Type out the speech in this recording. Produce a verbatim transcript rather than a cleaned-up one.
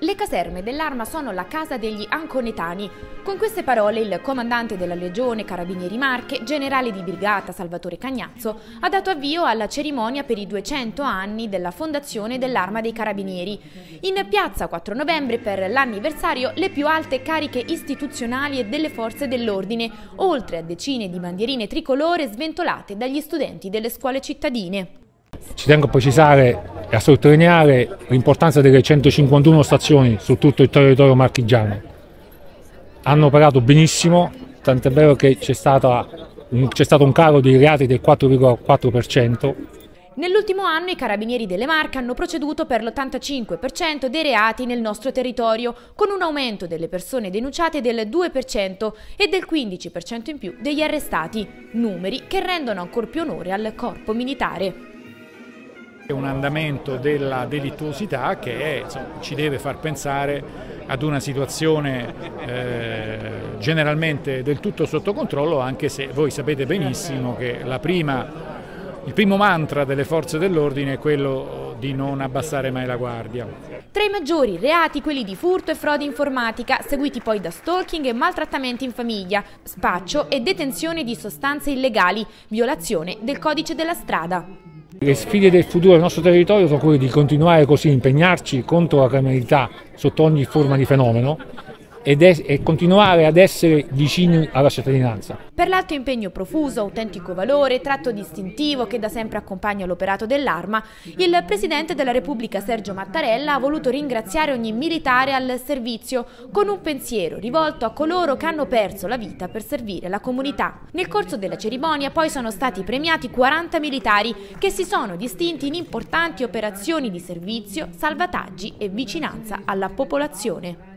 Le caserme dell'Arma sono la casa degli anconetani. Con queste parole il comandante della Legione Carabinieri Marche, generale di brigata Salvatore Cagnazzo, ha dato avvio alla cerimonia per i duecento anni della fondazione dell'Arma dei Carabinieri. In piazza quattro novembre, per l'anniversario, le più alte cariche istituzionali e delle forze dell'ordine, oltre a decine di bandierine tricolore sventolate dagli studenti delle scuole cittadine. Ci tengo a precisare e a sottolineare l'importanza delle centocinquantuno stazioni su tutto il territorio marchigiano. Hanno operato benissimo, tant'è vero che c'è stato un calo dei reati del quattro virgola quattro per cento. Nell'ultimo anno i Carabinieri delle Marche hanno proceduto per l'ottantacinque per cento dei reati nel nostro territorio, con un aumento delle persone denunciate del due per cento e del quindici per cento in più degli arrestati, numeri che rendono ancor più onore al corpo militare. È un andamento della delittuosità che è, insomma, ci deve far pensare ad una situazione eh, generalmente del tutto sotto controllo, anche se voi sapete benissimo che la prima, il primo mantra delle forze dell'ordine è quello di non abbassare mai la guardia. Tra i maggiori reati quelli di furto e frode informatica, seguiti poi da stalking e maltrattamenti in famiglia, spaccio e detenzione di sostanze illegali, violazione del codice della strada. Le sfide del futuro del nostro territorio sono quelle di continuare così a impegnarci contro la criminalità sotto ogni forma di fenomeno ed è, e continuare ad essere vicini alla cittadinanza. Per l'alto impegno profuso, autentico valore, tratto distintivo che da sempre accompagna l'operato dell'Arma, il Presidente della Repubblica Sergio Mattarella ha voluto ringraziare ogni militare al servizio con un pensiero rivolto a coloro che hanno perso la vita per servire la comunità. Nel corso della cerimonia poi sono stati premiati quaranta militari che si sono distinti in importanti operazioni di servizio, salvataggi e vicinanza alla popolazione.